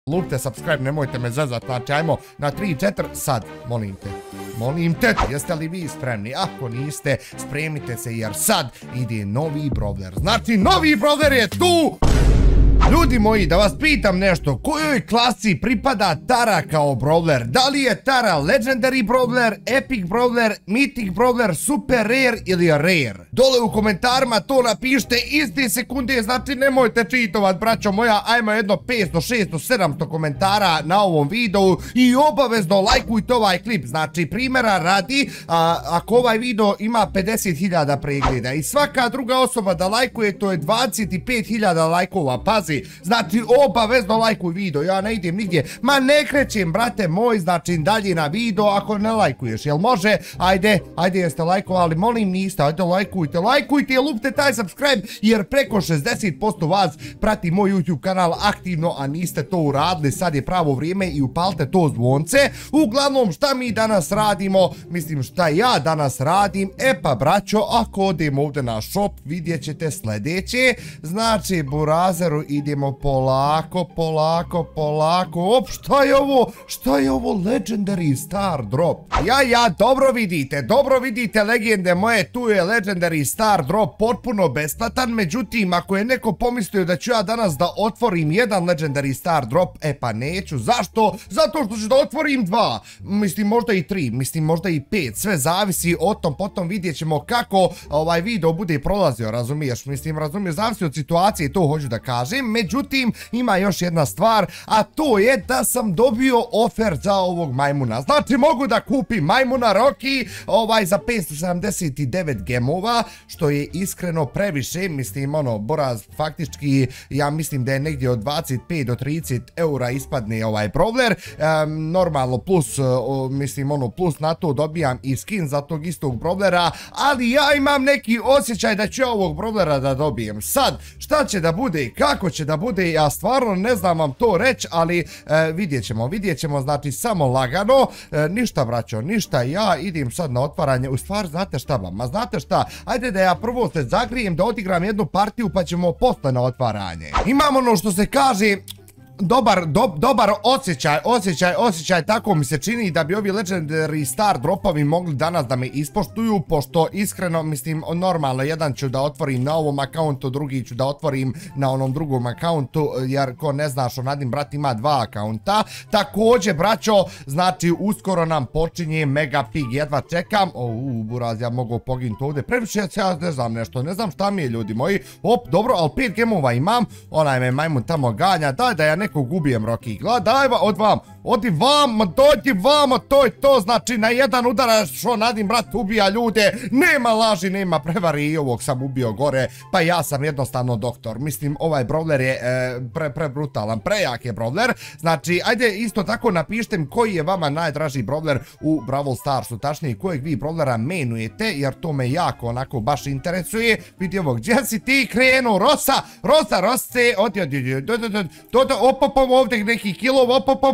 Lupte subscribe, nemojte me zezat, znači ajmo na 3-4, sad, molim te, jeste li vi spremni? Ako niste, spremite se jer sad ide novi brawler. Znači, novi brawler je tu! Ljudi moji, da vas pitam nešto, kojoj klasi pripada Tara kao brawler? Da li je Tara Legendary brawler, Epic brawler, Mythic brawler, Super rare ili rare? Dole u komentarima to napišite iste sekunde, znači nemojte čitovat, braćo moja, ajmo jedno 500, 600, 700 komentara na ovom videu i obavezno lajkujte ovaj klip. Znači, primjera radi, ako ovaj video ima 50.000 pregleda i svaka druga osoba da lajkuje, to je 25.000 lajkova, pazi. Znači, obavezno lajkuj video, ja ne idem nigdje, ma ne krećem, brate moj, znači dalje na video ako ne lajkuješ, jel može? Ajde, jeste lajkovali, molim niste, ajde lajkujte, lupte taj subscribe, jer preko 60% vas prati moj YouTube kanal aktivno, a niste to uradili, sad je pravo vrijeme i upalite to zvonce. Uglavnom, šta mi danas radimo, mislim šta ja danas radim, pa braćo, ako odem ovdje na shop, vidjet ćete sljedeće, znači Burazeru idemo polako, op, šta je ovo Legendary Star Drop? Ja, dobro vidite legende moje, tu je Legendary Star Drop potpuno besplatan, međutim, ako je neko pomislio da ću ja danas da otvorim jedan Legendary Star Drop, pa neću, zašto? Zato što ću da otvorim 2, mislim možda i 3, mislim možda i 5, sve zavisi o tom, potom vidjet ćemo kako ovaj video bude prolazio, razumiješ, zavisi od situacije, to hoću da kažem, međutim, ima još jedna stvar, a to je da sam dobio ofer za ovog majmuna. Znači, mogu da kupim majmuna Rocky za 579 gemova, što je iskreno previše, mislim, Boraz, faktički, ja mislim da je negdje od 25 do 30 eura ispadne ovaj brawler, normalno plus, mislim, plus na to dobijam i skin za tog istog brawlera, ali ja imam neki osjećaj da ću ovog brawlera da dobijem. Sad, šta će da bude i kako će da bude, ja stvarno ne znam vam to reći, ali vidjet ćemo, znači samo lagano, ništa braćo, ništa, ja idem sad na otvaranje, u stvari znate šta, ajde da ja prvo se zagrijem, da odigram jednu partiju pa ćemo posle na otvaranje. Imam ono što se kaže, dobar osjećaj, tako mi se čini da bi ovi Legendary Star Dropovi mogli danas da me ispoštuju, pošto iskreno, mislim, normalno, jedan ću da otvorim na ovom akauntu, drugi ću da otvorim na onom drugom akauntu, jer ko ne znaš, Onadim brat ima 2 akaunta. Također, braćo, znači, uskoro nam počinje Mega Pig, jedva čekam, Buraz, ja mogu poginuti ovdje, previše, ja ne znam šta mi je, ljudi moji, dobro, ali 5 gemova imam, onaj me majmun tamo ganja, daj da ja nekog ubijem, Rocky, gledaj, odi vama, to je to, znači na jedan udarac Onadim brat ubija ljude, nema laži, nema prevari, i ovog sam ubio gore, pa ja sam jednostavno doktor, mislim, ovaj brawler je prebrutalan, prejak je brawler, znači, ajde isto tako napišite koji je vama najdraži brawler u Brawl Starsu, tačnije kojeg vi brawlera menujete, jer to me jako onako baš interesuje. Vidi ovo, gdje si ti krenuo, Rosa, odi, ovdje neki kilov,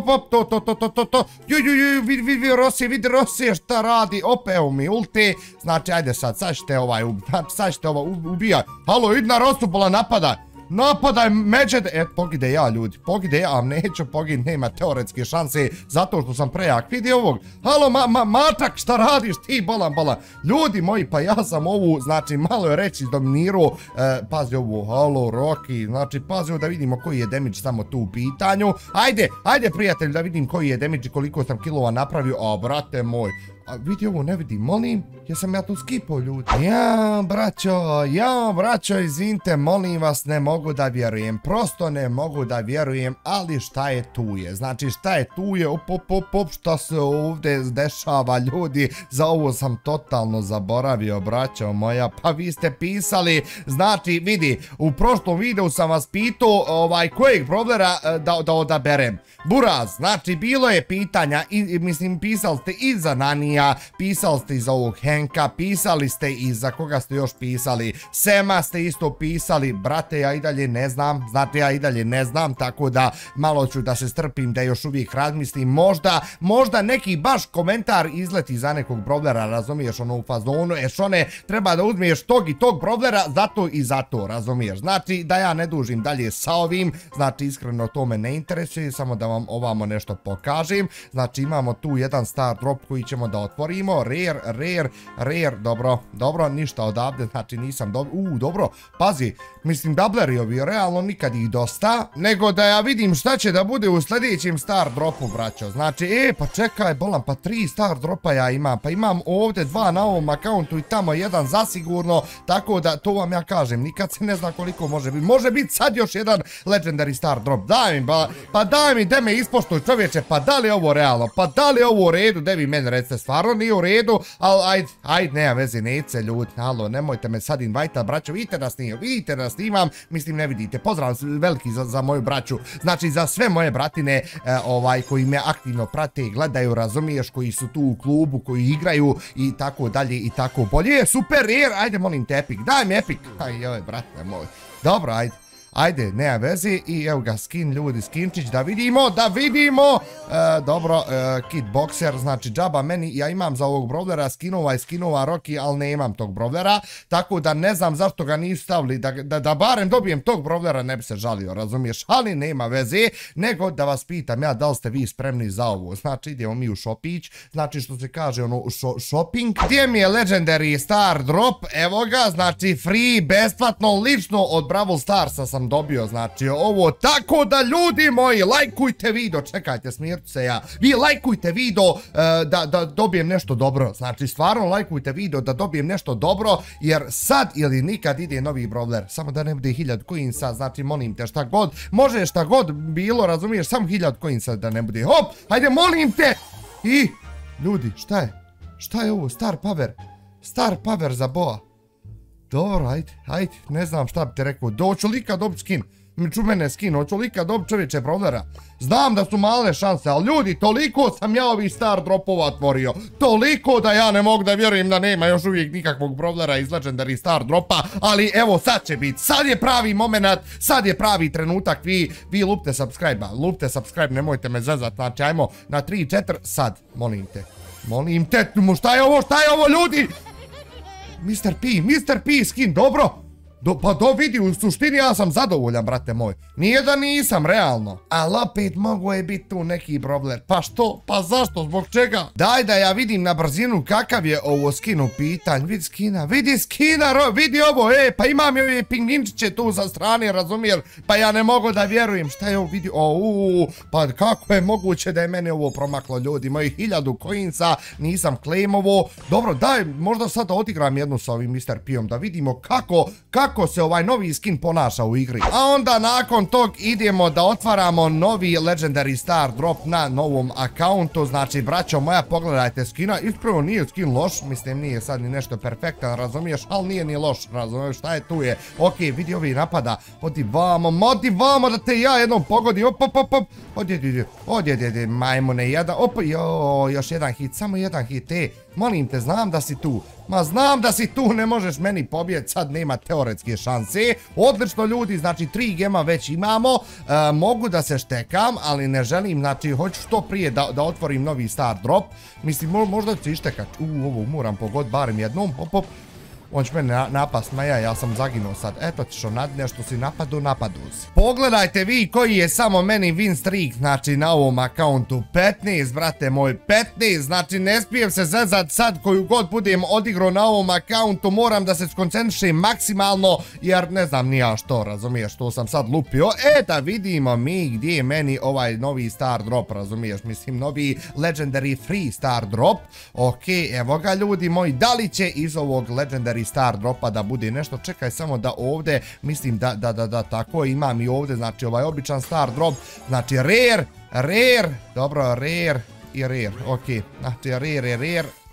vidi Rossi, šta radi, evo mi ulti, znači, ajde sad ćete ovaj ubijat, halo, idi na Rossu, bola napadaj Međed, pogide ja, ljudi, neću pogin, nema teoretske šanse, zato što sam prejak, vidi ovog, halo, mačak, šta radiš ti, bolan, ljudi moji, pa ja sam ovu, znači, malo je reći dominirao, pazi ovu, halo, Rocky, znači, pazi ovo da vidimo koji je damage samo tu u pitanju, ajde, prijatelj, da vidim koji je damage i koliko sam kilova napravio, brate moj, vidi ovo, ne vidim, molim, jesam ja tu skipao, ljudi. Ja, braćo, izvinite, molim vas, ne mogu da vjerujem, prosto ne mogu da vjerujem, ali šta je tu je, znači šta je tu je, šta se ovdje dešava, ljudi, za ovo sam totalno zaboravio, braćo moja, pa vi ste pisali, znači, vidi, u prošlom videu sam vas pitao, kojeg brawlera da odaberem, Buraz, znači, bilo je pitanja, mislim, pisali ste i za Nanije, Danija, pisali ste i za ovog Henka, pisali ste i za koga ste još pisali, Sema ste isto pisali, brate ja i dalje ne znam, znate ja i dalje ne znam, tako da malo ću da se strpim da još uvijek razmislim, možda neki baš komentar izleti za nekog brovlera, razumiješ, ono u fazonu, one treba da uzmiješ tog i tog brovlera, zato i zato, razumiješ, znači da ja ne dužim dalje sa ovim, znači iskreno to me ne interesuje, samo da vam ovamo nešto pokažem, znači imamo tu jedan star drop koji ćemo da otvorimo, rare, dobro, ništa odavde, znači nisam dobro, pazi, mislim doubleri ovi, realno nikad ih dosta, nego da ja vidim šta će da bude u sljedećem star dropu, braćo, znači, pa čekaj, bolam, pa 3 star dropa ja imam, pa imam ovdje 2 na ovom akauntu i tamo jedan zasigurno, tako da, to vam ja kažem, nikad se ne zna koliko može biti sad još jedan legendary star drop, daj mi, pa daj mi, da me ispoštuj čovječe, pa da li je ovo realno, pa da li je ovo u redu, da vi meni recite, stvarno nije u redu, ali ajde, nema veze, neće ljudi, alo, nemojte me sad invajta, braćo, vidite da snimam, mislim ne vidite, pozdrav veliki za moju braću, znači za sve moje bratine, koji me aktivno prate i gledaju, razumiješ, koji su tu u klubu, koji igraju i tako dalje i tako bolje, super, ajde molim te epic, daj mi epic, joj brate moj, dobro, ajde, nema veze i evo ga skin, ljudi, skinčić, da vidimo, dobro, kit boxer, znači džaba meni, ja imam za ovog brovlera skinova Rocky, ali nemam tog brovlera, tako da ne znam zašto ga nisu stavili, da barem dobijem tog brovlera, ne bi se žalio, razumiješ, ali nema veze, nego da vas pitam ja da li ste vi spremni za ovo, znači idemo mi u shopić, znači što se kaže ono shopping, gdje mi je legendary star drop, evo ga, znači free, besplatno, lično od Brawl Starsa sam dobio, znači ovo, tako da ljudi moji, lajkujte video, čekajte, smirću se ja, vi lajkujte video da dobijem nešto dobro, znači stvarno lajkujte video da dobijem nešto dobro, jer sad ili nikad ide novi brawler, samo da ne bude 1000 coinsa, znači molim te šta god, može šta god bilo, razumiješ, samo 1000 coinsa da ne bude, hop, hajde molim te, i, ljudi, šta je ovo, star power za boa. Dobro, ajde, ne znam šta bi te rekao, hoću li ikad dobiti skin, među mene skin, hoću li ikad dobiti čovječe brawlera, znam da su male šanse, ali ljudi, toliko sam ja ovih star dropova otvorio, toliko da ja ne mogu da vjerujem da nema još uvijek nikakvog brawlera iz legendary star dropa, ali evo sad će biti, sad je pravi moment, sad je pravi trenutak, vi lupte subscribe, nemojte me zezat, znači ajmo na 3-4, sad, molim te, šta je ovo ljudi? Mr. P skin, dobro? Pa vidi, u suštini ja sam zadovoljan, brate moj. Nije da nisam, realno. Ali opet mogo je biti tu neki brawler. Pa što? Pa zašto? Zbog čega? Daj da ja vidim na brzinu kakav je ovo skin u pitanju. Vidi skina, vidi ovo, pa imam i ove pingvinčiće tu sa strane, razumijel? Pa ja ne mogu da vjerujem. Šta je ovo vidi? Pa kako je moguće da je mene ovo promaklo, ljudi? Mojih 1000 coinsa, nisam claimovo. Dobro, daj, možda sad odigram jednu sa ovim Mr. P-om, da vidimo kako se ovaj novi skin ponaša u igri. A onda nakon tog idemo da otvaramo novi legendary star drop na novom akauntu. Znači, braćo moja, pogledajte skina. Iskreno nije skin loš, mislim nije sad ni nešto perfektan, razumiješ, ali nije ni loš, razumiješ, šta je tu je. Ok, vidi ovi napada, odi vamo da te ja jednom pogodim, odjedi, majmune, jedan, još jedan hit, samo jedan hit, molim te, znam da si tu, ne možeš meni pobijeti, sad nema teoretske šanse. Odlično ljudi, znači 3 gema već imamo, mogu da se štekam, ali ne želim, znači hoću što prije da otvorim novi star drop, mislim možda ću se ištekat, ovo moram pogoditi barem jednom, on će mene napast, ja sam zaginuo sad, eto ćeš nešto si napadu si. Pogledajte vi koji je samo meni win streak, znači na ovom akauntu, 15, brate moj, 15, znači ne smijem se zezat sad koju god budem odigrao na ovom akauntu, moram da se skoncentrišem maksimalno, jer ne znam ni ja što, razumiješ, što sam sad lupio, da vidimo mi gdje je meni ovaj novi star drop, razumiješ, mislim novi legendary free star drop, ok, evo ga ljudi moji, da li će iz ovog legendary star dropa da bude nešto, čekaj samo da ovdje, mislim da tako imam i ovdje, znači ovaj običan star drop, znači rare, dobro, rare i rare, ok, znači rare,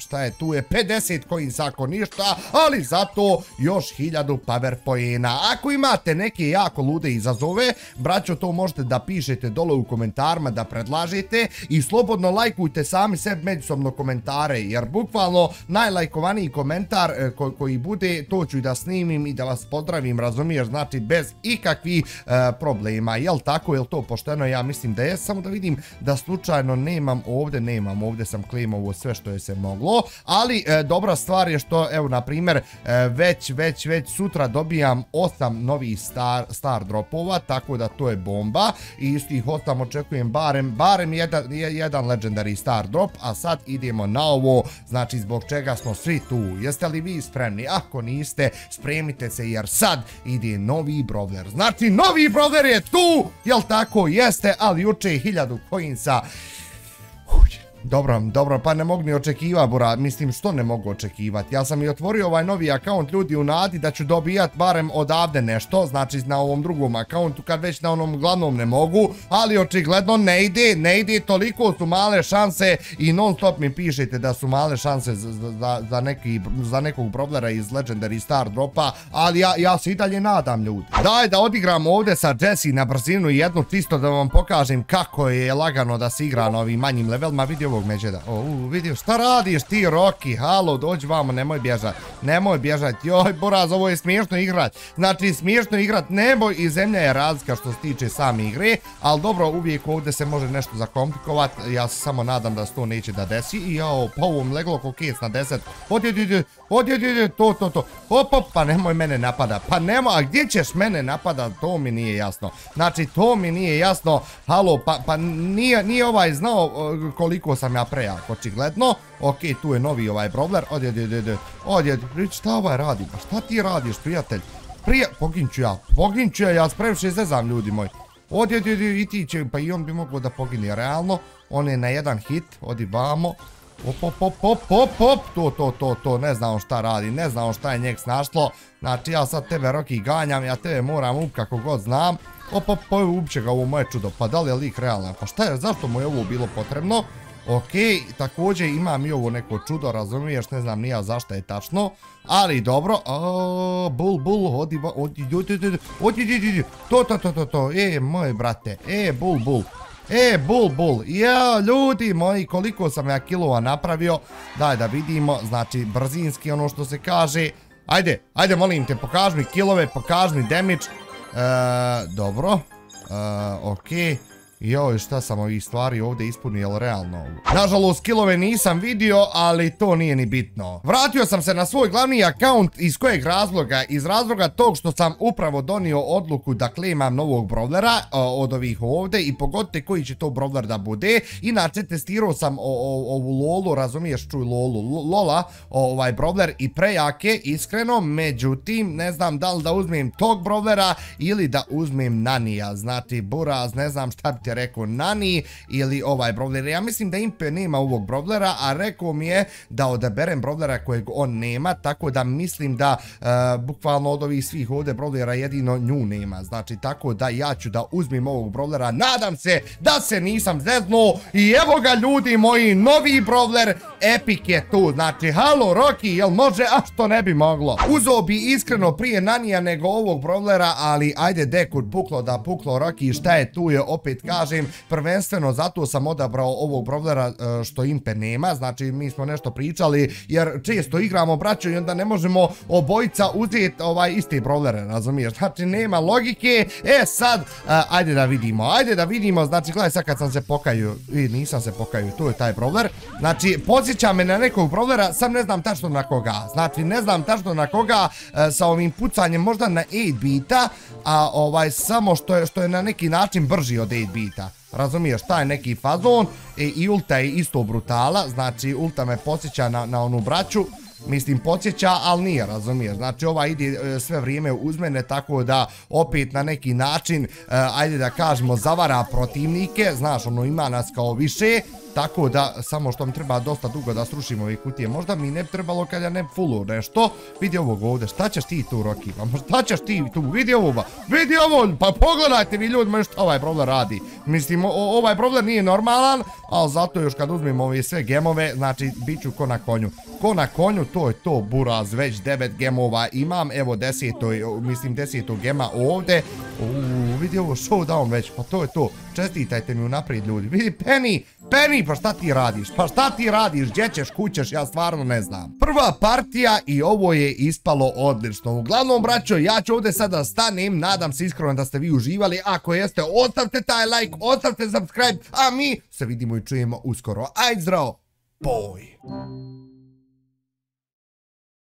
šta je tu je 50 coinsa ako ništa, ali zato još 1000 power poena. Ako imate neke jako lude izazove, braćo, to možete da pišete dole u komentarima, da predlažete i slobodno lajkujte sami sebi međusobno komentare, jer bukvalno najlajkovaniji komentar koji bude, to ću i da snimim i da vas pozdravim, razumiješ, znači bez ikakvih problema, jel tako, jel to pošteno? Ja mislim da je, samo da vidim da slučajno nemam ovdje sam claimovao sve što je se moglo, ali dobra stvar je što, evo, na primjer, već sutra dobijam 8 novih star dropova, tako da to je bomba i iz tih 8 očekujem barem jedan legendary star drop, a sad idemo na ovo, znači zbog čega smo svi tu. Jeste li vi spremni? Ako niste, spremite se jer sad ide novi brawler. Znači novi brawler je tu, jel tako? Jeste, ali juče 1000 coinsa. Dobro, pa ne mogu ni očekivati, bura, mislim što ne mogu očekivati. Ja sam i otvorio ovaj novi akaunt, ljudi, u nadi da ću dobijat barem odavde nešto, znači na ovom drugom akauntu, kad već na onom glavnom ne mogu, ali očigledno ne ide, toliko su male šanse i non stop mi pišete da su male šanse za nekog brawlera iz Legendary Star Dropa, ali ja se i dalje nadam, ljudi. Daj da odigram ovdje sa Jesse na brzinu jednu, čisto da vam pokažem kako je lagano da se igra na ovim manjim levelima. Vidi ovog Međeda. Vidio, šta radiš ti, Rocky? Halo, dođi vamo, nemoj bježat. Joj, Buraz, ovo je smiješno igrat. Znači, smiješno igrat nebo i zemlja je razlika što se tiče same igre, ali dobro, uvijek ovdje se može nešto zakomplikovat. Ja se samo nadam da se to neće da desi. I jao, pa ovom leglo ko kec na 10. Odjedi, to. Hop, pa nemoj mene napada. Pa nemoj, a gdje ćeš mene napada? To mi nije jasno. Znači, to mi nije jasno. Halo, pa nije ovaj znao koliko sam ja prejak, očigledno. Ok, tu je novi ovaj brawler. Odjedi, šta ovaj radi? Pa šta ti radiš, prijatelj? Poginću ja previše zezam, ljudi moji. Odjedi, i ti će, pa i on bi mogao da pogine, realno. On je na jedan hit, odi vamo. To, ne znam šta radi, ne znam šta je njeg snašlo. Znači, ja sad tebe, Rocky, ganjam, ja tebe moram kako god znam. Uopće ga ovo moje čudo, pa da li je lik realan? Pa šta je, zašto mu je ovo bilo potrebno? Ok, također imam i ovo neko čudo, razumiješ, ne znam nija zašto je tačno, ali dobro. Bull, odi, to, moj brate, bull, ja, ljudi moji, koliko sam ja kilova napravio, daj da vidimo, znači brzinski ono što se kaže, ajde molim te, pokaži mi kilove, pokaži mi damage, dobro, ok. Joj, šta sam ovih stvari ovdje ispunio, jel realno ovo? Nažalost, skillove nisam vidio, ali to nije ni bitno. Vratio sam se na svoj glavni akaunt, iz kojeg razloga? Iz razloga tog što sam upravo donio odluku da claimam novog brawlera od ovih ovdje i pogodite koji će to brawler da bude. Inače, testirao sam ovu Lolu, razumiješ, čuj Lola, ovaj brawler i prejake, iskreno, međutim, ne znam da li da uzmem tog brawlera ili da uzmem Nanija. Znači, Buraz, ne znam šta bi te rekao, Nani ili ovaj brawler. Ja mislim da Impe nema ovog brawlera, a rekao mi je da odaberem brawlera kojeg on nema, tako da mislim da bukvalno od ovih svih ovdje brawlera jedino nju nema. Znači, tako da ja ću da uzmem ovog brawlera. Nadam se da se nisam zeznuo i evo ga, ljudi moji, novi brawler, Epic je tu. Znači, halo, Rocky, jel može, a što ne bi moglo? Uzeo bi iskreno prije Nanija nego ovog brawlera, ali ajde, dekud puklo da puklo, Rocky, šta je tu je, opet kažem, prvenstveno zato sam odabrao ovog brawlera što Impe nema. Znači, mi smo nešto pričali, jer često igramo, braćo, i onda ne možemo obojica uzeti iste brawlere, razumiješ? Znači, nema logike. Sad, ajde da vidimo, znači, gledaj sad kad sam se pokaju, i nisam se pokaju, tu je taj brawler. Znači, podsjeća me na nekog brawlera, sam ne znam tačno na koga. Znači, ne znam tačno na koga, sa ovim pucanjem, možda na 8-bita, a samo što je na neki način brži od 8-bita. Razumiješ, taj neki fazon i ulta je isto brutala, znači ulta me podsjeća na onu braću, mislim podsjeća, ali nije, razumiješ, znači ova ide sve vrijeme uz mene, tako da opet na neki način, ajde da kažemo, zavara protivnike, znaš, ono ima nas kao više, tako da samo što mi treba dosta dugo da srušim ove kutije. Možda mi ne bi trebalo kad ja ne fullu nešto. Vidi ovog ovdje, šta ćeš ti tu, Rocky? Šta ćeš ti tu? Vidi ovo, vidi ovo, pa pogledajte vi ljudi što ovaj problem radi. Mislim, ovaj problem nije normalan, ali zato još kad uzmem ove sve gemove, znači bit ću ko na konju. Ko na konju, to je to, buraz, već 9 gemova imam, evo 10. gema ovdje. Vidi ovo showdown već, pa to je to. Čestitajte mi unaprijed ljudi. Vidi Penny, pa šta ti radiš? Pa šta ti radiš? Gdje ćeš, kućeš? Ja stvarno ne znam. Prva partija i ovo je ispalo odlično. Uglavnom, braćo, ja ću ovdje sada stanem. Nadam se iskreno da ste vi uživali. Ako jeste, ostavite taj like, ostavite subscribe, a mi se vidimo i čujemo uskoro. Ajde zdravo, boj!